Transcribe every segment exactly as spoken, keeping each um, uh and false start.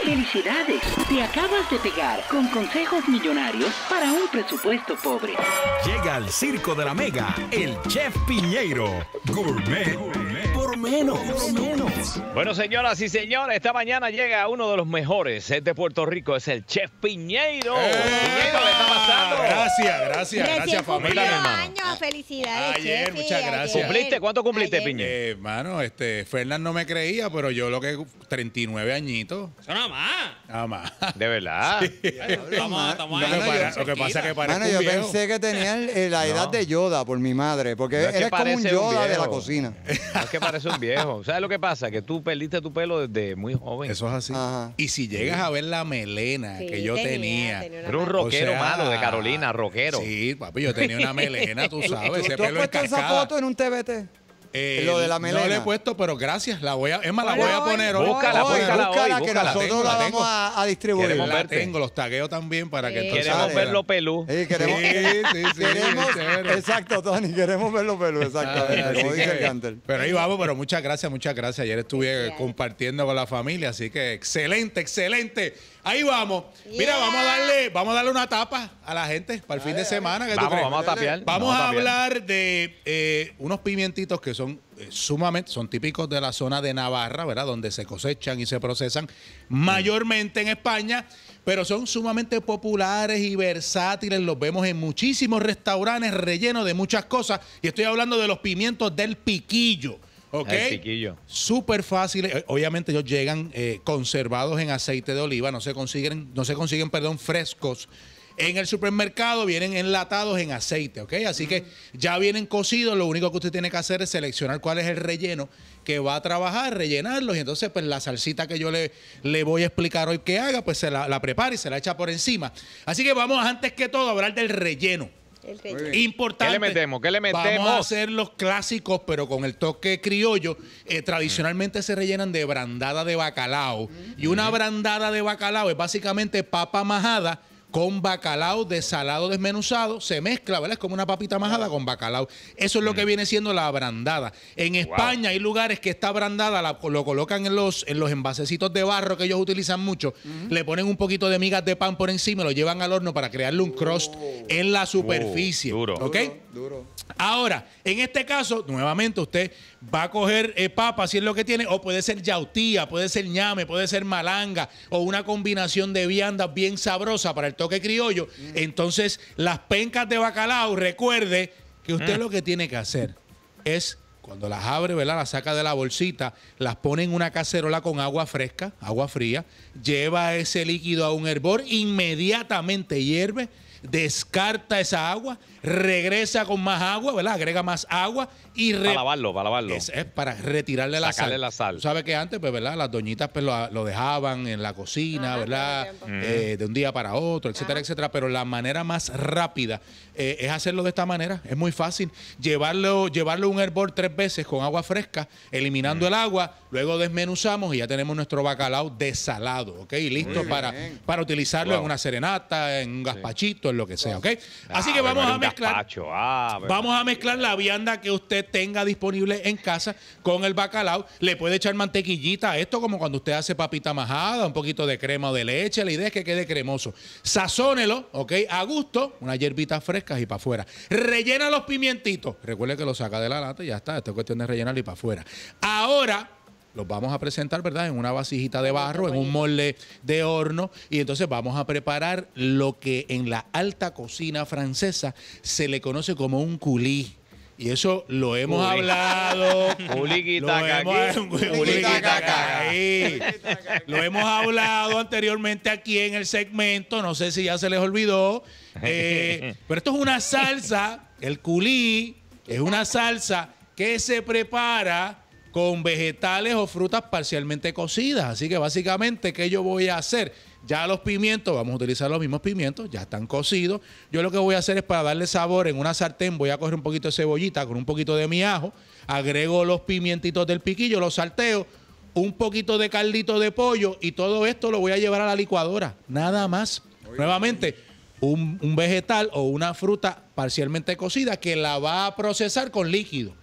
¡Felicidades! Te acabas de pegar con consejos millonarios para un presupuesto pobre. Llega al Circo de la Mega, el Chef Piñeiro. Gourmet, Gourmet por menos. Por menos. Bueno, señoras y señores, esta mañana llega uno de los mejores de Puerto Rico, es el Chef Piñeiro. ¡Eh! Piñeiro, ¿qué está pasando? Gracias, gracias, gracias, familia. Años, felicidades, Ayer, Chefi, muchas gracias. ¿Cumpliste? ¿Cuánto cumpliste, Ayer. Piñeiro? Eh, hermano, este, Fernán no me creía, pero yo lo que treinta y nueve añitos. Eso nada más. Nada más. ¿De verdad? Estamos, estamos Lo que, ahí. para- lo que pasa es que parezco Mano, yo un viejo. pensé que tenía el- la edad No. de Yoda por mi madre, porque No es que eres como un parece un Yoda de la viejo. cocina. No es que parece un viejo. ¿Sabes lo que pasa? Que tú perdiste tu pelo desde muy joven. Eso es así. Ajá. Y si llegas a ver la melena Sí, que yo tenía. tenía una Era un mano. rockero o sea, malo de Carolina, rockero. Sí, papi, yo tenía una melena, tú sabes, ese ¿Tú has pelo en puesto esa cascada. foto en un T V T? Eh, lo de la melena. No le he puesto, pero gracias. La voy a, es más, la Hola, voy a hoy. poner hoy. Búscala, Oye, búscala hoy, búscala, que búscala. nosotros Tengo, la la vamos tengo. a, a distribuir. Queremos La verte. tengo, los tagueo también para que Sí. entonces... Queremos vean. verlo pelú. Sí, queremos, Sí, sí, sí, queremos- chévere. exacto, Tony, queremos verlo pelo, exactamente, Ah, como así dice que- el Gantel. Pero ahí vamos, pero muchas gracias, muchas gracias. Ayer estuve Felicidades. compartiendo con la familia, así que excelente, excelente. Ahí vamos. Mira, Yeah. vamos a darle, vamos a darle una tapa a la gente para el fin de semana. ¿qué tú Vamos, crees? vamos a tapear. Vamos a tapear. hablar de eh, unos pimientitos que son eh, sumamente, son típicos de la zona de Navarra, ¿verdad? Donde se cosechan y se procesan mayormente en España, pero son sumamente populares y versátiles. Los vemos en muchísimos restaurantes rellenos de muchas cosas. Y estoy hablando de los pimientos del piquillo. ¿Ok? El piquillo. Súper fáciles. Eh, Obviamente ellos llegan eh, conservados en aceite de oliva, no se consiguen, no se consiguen, perdón, frescos. En el supermercado vienen enlatados en aceite, ¿ok? Así que ya vienen cocidos, lo único que usted tiene que hacer es seleccionar cuál es el relleno que va a trabajar, rellenarlos, y entonces pues la salsita que yo le, le voy a explicar hoy que haga, pues se la, la prepara y se la echa por encima. Así que vamos antes que todo a hablar del relleno. El relleno. Importante. ¿Qué le metemos? ¿Qué le Vamos a metemos? hacer los clásicos, pero con el toque criollo. Eh, tradicionalmente se rellenan de brandada de bacalao. Y una brandada de bacalao es básicamente papa majada con bacalao desalado desmenuzado. Se mezcla, ¿verdad? Es como una papita majada con bacalao. Eso es lo que viene siendo la brandada. En España hay lugares que esta brandada la- lo colocan en los, en los envasecitos de barro que ellos utilizan mucho. Le ponen un poquito de migas de pan por encima y lo llevan al horno para crearle un crust en la superficie. duro. ¿Ok? Duro. Ahora, en este caso, nuevamente usted va a coger eh, papa, si es lo que tiene, o puede ser yautía, puede ser ñame, puede ser malanga, o una combinación de viandas bien sabrosa para el toque criollo. Entonces, las pencas de bacalao, recuerde que usted lo que tiene que hacer es, cuando las abre, ¿verdad? Las saca de la bolsita, las pone en una cacerola con agua fresca, agua fría, lleva ese líquido a un hervor, inmediatamente hierve, descarta esa agua, regresa con más agua, ¿verdad? Agrega más agua y... re- Para lavarlo, para lavarlo. es, es para retirarle la Sacarle sal. la sal. Tú sabes que antes, pues, ¿verdad? Las doñitas pues, lo, lo dejaban en la cocina, Ajá, ¿verdad? todo el Eh, de un día para otro, etcétera, etcétera. Pero la manera más rápida eh, es hacerlo de esta manera. Es muy fácil. Llevarlo, llevarlo a un hervor tres veces con agua fresca, eliminando el agua. Luego desmenuzamos y ya tenemos nuestro bacalao desalado, ¿ok? Y listo para, para utilizarlo Wow. en una serenata, en un gazpachito, en lo que sea, ¿ok? Así Ah, que vamos María, a un mezclar. gazpacho. Ah, pero- Vamos a mezclar la vianda que usted tenga disponible en casa con el bacalao. Le puede echar mantequillita a esto, como cuando usted hace papita majada, un poquito de crema o de leche. La idea es que quede cremoso. Sazónelo, ¿ok? A gusto, unas hierbitas frescas y para afuera. Rellena los pimientitos. Recuerde que lo saca de la lata y ya está. Esto es cuestión de rellenarlo y para afuera. Ahora... los vamos a presentar, ¿verdad? En una vasijita de barro, en un molde de horno. Y entonces vamos a preparar lo que en la alta cocina francesa se le conoce como un coulis. Y eso lo hemos Coulis. hablado. Culiquita Lo hemos, Culiquitacaí. Lo hemos hablado anteriormente aquí en el segmento. No sé si ya se les olvidó. Eh, pero esto es una salsa. El coulis es una salsa que se prepara con vegetales o frutas parcialmente cocidas. Así que básicamente, ¿qué yo voy a hacer? Ya los pimientos, vamos a utilizar los mismos pimientos, ya están cocidos. Yo lo que voy a hacer es para darle sabor en una sartén, voy a coger un poquito de cebollita con un poquito de mi ajo, agrego los pimientitos del piquillo, los salteo, un poquito de caldito de pollo y todo esto lo voy a llevar a la licuadora. Nada más. Nuevamente, un, un vegetal o una fruta parcialmente cocida que la va a procesar con líquido.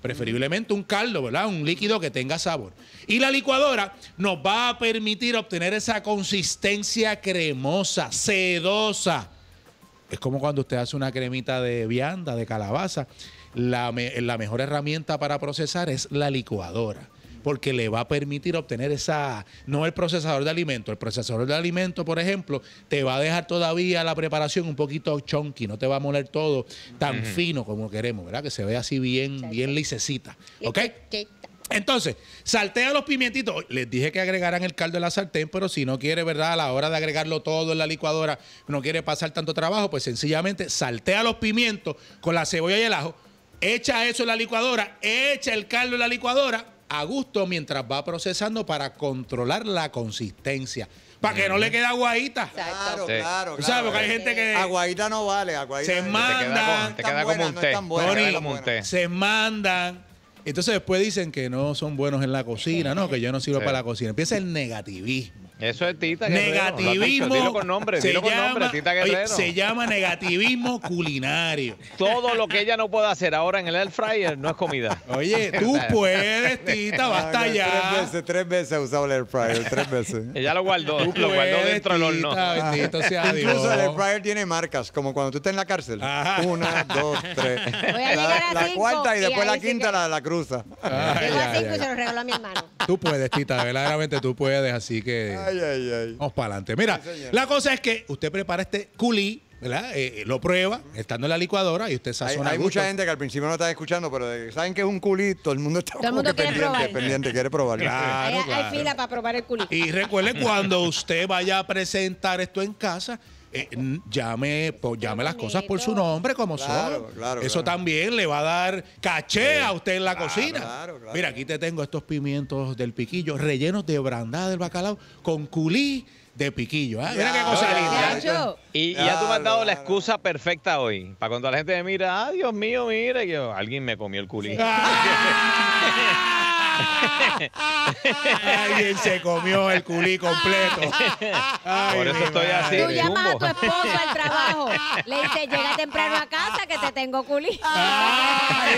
preferiblemente un caldo, ¿verdad? Un líquido que tenga sabor. Y la licuadora nos va a permitir obtener esa consistencia cremosa, sedosa. Es como cuando usted hace una cremita de vianda, de calabaza. La, me- la mejor herramienta para procesar es la licuadora, porque le va a permitir obtener esa, no el procesador de alimentos, el procesador de alimentos, por ejemplo, te va a dejar todavía la preparación un poquito chunky, no te va a moler todo tan fino como queremos, ¿verdad? Que se vea así bien, bien lisecita, ¿ok? Entonces, saltea los pimientitos. Les dije que agregaran el caldo en la sartén, pero si no quiere, ¿verdad? A la hora de agregarlo todo en la licuadora, no quiere pasar tanto trabajo, pues sencillamente saltea los pimientos con la cebolla y el ajo, echa eso en la licuadora, echa el caldo en la licuadora a gusto mientras va procesando para controlar la consistencia, para que no le quede aguadita. Claro, Sí. claro, Tú sabes, claro. porque hay gente que Aguadita no vale, aguadita. Se no- manda- Te queda, no con- te es tan queda buena, como un no té. es tan buena, Te no queda es como tan un buena. té. se mandan. Entonces después dicen que no son buenos en la cocina, no, que yo no sirvo Sí. para la cocina. Empieza el negativismo. Eso es Tita Guerrero. lo has dicho. Negativismo. Dilo con nombre, se dilo con llama- nombre, Tita oye, Guerrero. se llama negativismo culinario. Todo lo que ella no puede hacer ahora en el air fryer no es comida. Oye, tú puedes, Tita, basta Ah, que ya. Tres veces, tres veces he usado el air fryer, tres veces. Ella lo guardó, Tú lo guardó puedes, dentro del horno. Tita, bendito sea Dios. Incluso el air fryer tiene marcas, como cuando tú estás en la cárcel. Ajá. Una, dos, tres. Voy a llegar a La, la cinco cuarta y y después ahí la sí quinta que- la, la cruza. Ay, Llego a ay, cinco ay. y se lo regalo a mi hermano. Tú puedes, Tita, verdaderamente tú puedes, así que Ay, ay, ay. vamos para adelante. Mira, Sí, señor. la cosa es que usted prepara este culí, ¿verdad? Eh, lo prueba, estando en la licuadora y usted Hay, sazona hay a gusto. mucha gente que al principio no está escuchando, pero de- saben que es un culito, todo el mundo está Todo el como mundo que quiere pendiente, probar. pendiente, quiere probar. Claro, hay, hay claro. fila para probar el culito. Y recuerde, cuando usted vaya a presentar esto en casa, eh, n- llame, po- llame las cosas por su nombre como Claro, son. claro, Eso claro. también le va a dar caché a usted en la cocina. claro, claro. Mira, aquí te tengo estos pimientos del piquillo rellenos de brandada del bacalao con culí de piquillo. ¿Ah? Mira qué Ya, cosa ya, linda. Chacho, Y, y ya tú me has dado la Claro, excusa perfecta hoy. Para cuando la gente me mira, ah, Dios mío, mira, y yo, alguien me comió el culín. Alguien se comió el culí completo. Ay, Por eso mi estoy así. tú de llamas a jumbo. tu esposo al trabajo. Le dices, llega temprano a casa que te tengo culito. Ah, ahí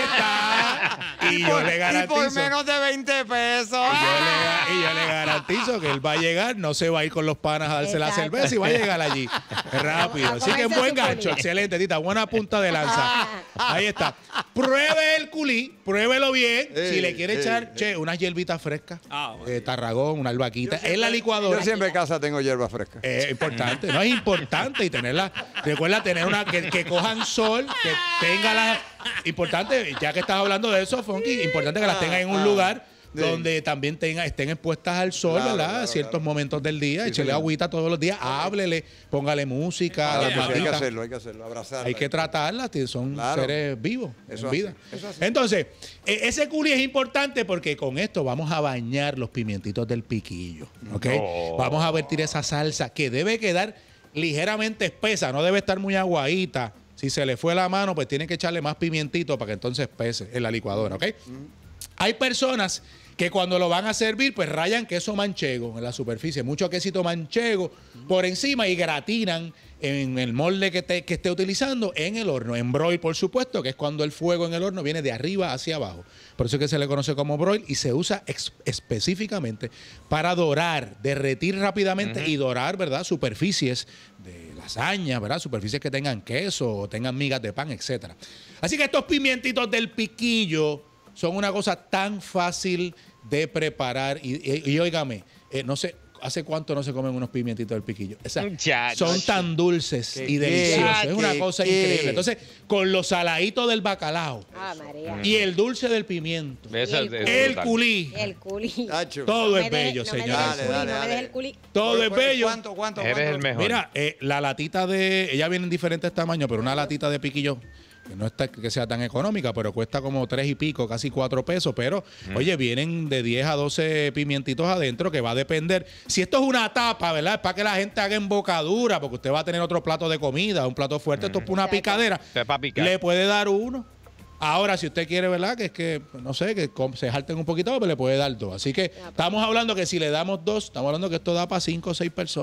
está. Y yo le Y garantizo. por menos de veinte pesos. Y yo, le, y yo le garantizo que él va a llegar, no se va a ir con los panas a darse la Exacto. cerveza y va a llegar allí rápido. A Así que comerse buen su gancho, culí. excelente, Tita, buena punta de lanza. Ahí está. Pruebe el culí, pruébelo bien. Sí, si le quiere sí, echar, sí. che, unas hierbitas frescas, Ah, bueno. eh, tarragón, una albahaquita, en la Yo licuadora. siempre en casa tengo hierba fresca. Es importante, no es importante y tenerla, recuerda tener una, que, que cojan sol, que tenga la, importante, ya que estás hablando de eso, Funky, importante que las tengan en un Ah, lugar sí. donde también tenga, estén expuestas al sol, Claro, ¿verdad? claro, Ciertos claro. momentos del día, Sí, échele señor. agüita todos los días, háblele, póngale música, Claro las que sí, hay que matitas. hacerlo, hay que hacerlo, abrazar. Hay que tratarlas, tío, son Claro. seres vivos, Eso en así, vida. eso así. Entonces, e- ese culi es importante porque con esto vamos a bañar los pimientitos del piquillo, ¿ok? Oh. Vamos a vertir esa salsa que debe quedar ligeramente espesa, no debe estar muy aguadita. Si se le fue la mano, pues tiene que echarle más pimientito para que entonces pese en la licuadora, ¿ok? Hay personas que cuando lo van a servir, pues rayan queso manchego en la superficie, mucho quesito manchego por encima y gratinan en el molde que, te- que esté utilizando en el horno. En broil, por supuesto, que es cuando el fuego en el horno viene de arriba hacia abajo. Por eso es que se le conoce como broil y se usa ex- específicamente para dorar, derretir rápidamente y dorar, ¿verdad? Superficies de lasaña, ¿verdad? Superficies que tengan queso o tengan migas de pan, etcétera. Así que estos pimientitos del piquillo son una cosa tan fácil de preparar. Y, y, y óigame, eh, no sé, ¿hace cuánto no se comen unos pimientitos del piquillo? O sea, Muchacho. son tan dulces ¿Qué, y deliciosos. qué, Es una qué, cosa qué? increíble. Entonces, con los saladitos del bacalao Ah, María. y el dulce del pimiento, Eso Y el es- culí. es el brutal. culí, El culito. Tacho. todo No es me dejes- bello, no me señores. dejes el culí, Dale, no me dale, dejes el culí. Todo es bello. ¿Cuánto, cuánto, Eres cuánto? el mejor. Mira, eh, la latita de. Ella viene en diferentes tamaños, pero una latita de piquillo, que no está que sea tan económica, pero cuesta como tres y pico, casi cuatro pesos. Pero, oye, vienen de diez a doce pimientitos adentro, que va a depender. Si esto es una tapa, ¿verdad? Es para que la gente haga embocadura, porque usted va a tener otro plato de comida, un plato fuerte, esto es para una Exacto. picadera. Esto es para picar. Le puede dar uno. Ahora, si usted quiere, ¿verdad? Que es que, no sé, que com- se jalten un poquito, pues le puede dar dos. Así que estamos hablando que si le damos dos, estamos hablando que esto da para cinco o seis personas.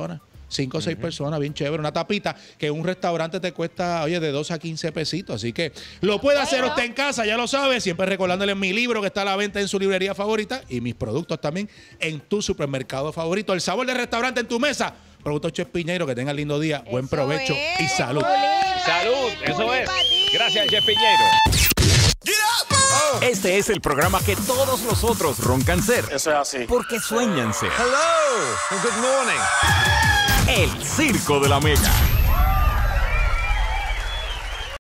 cinco o seis personas, bien chévere. Una tapita que en un restaurante te cuesta, oye, de dos a quince pesitos. Así que lo puede hacer Bueno. usted en casa, ya lo sabe. Siempre recordándole mi libro que está a la venta en su librería favorita y mis productos también en tu supermercado favorito. El sabor del restaurante en tu mesa. Producto Chef Piñeiro, que tengan lindo día, buen Eso provecho es, y salud. Culín. Salud, eso Culín es. pa' ti. Gracias, Chef Piñeiro. Este es el programa que todos los otros roncan ser. Eso es así. Porque sueñan ser. Hello. Good morning. El Circo de la Mega.